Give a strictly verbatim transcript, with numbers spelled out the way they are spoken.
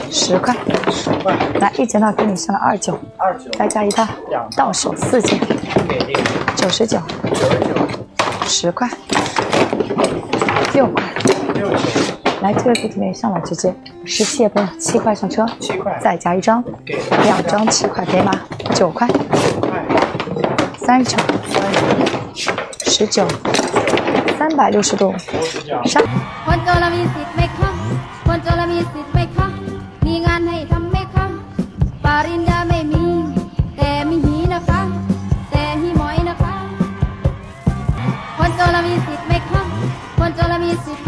十块， 十块， 来一剪刀给你上了二九， 二九， 再加一套，到手四件， 给力， 九十九， 九十九， 十块，六块， 六九， 来这个给你上了直接十七也不用，七块上车， 七块， 再加一张， 给两张七块给码，九块， 九块， 三十九， 三十， 十九，三百六十度五十角， 上。 คนจนเรามีสิทธิ์ไม่ค้ำคนจนเรามีสิทธิ์ไม่ค้ำมีงานให้ทำไม่ค้ำปริญญาไม่มีแต่มีหีนะคะแต่หีหมอยนะคะคนจนเรามีสิทธิ์ไม่ค้ำคนจนเรามีสิทธิ์